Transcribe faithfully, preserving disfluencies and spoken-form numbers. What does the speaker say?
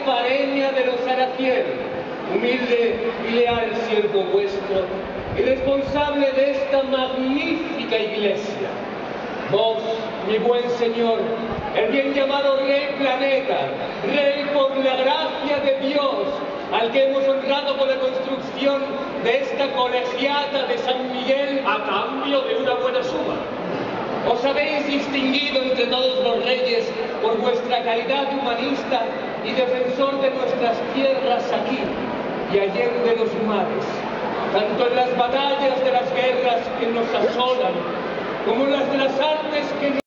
Fareña de los Araciel, humilde y leal siervo vuestro, y responsable de esta magnífica iglesia. Vos, mi buen señor, el bien llamado Rey Planeta, Rey por la gracia de Dios, al que hemos honrado con la construcción de esta colegiata de San Miguel a cambio de una buena suma. Os habéis distinguido entre todos los reyes por vuestra calidad humanista y defensor de nuestras tierras aquí y allende los mares, tanto en las batallas de las guerras que nos asolan, como en las de las artes que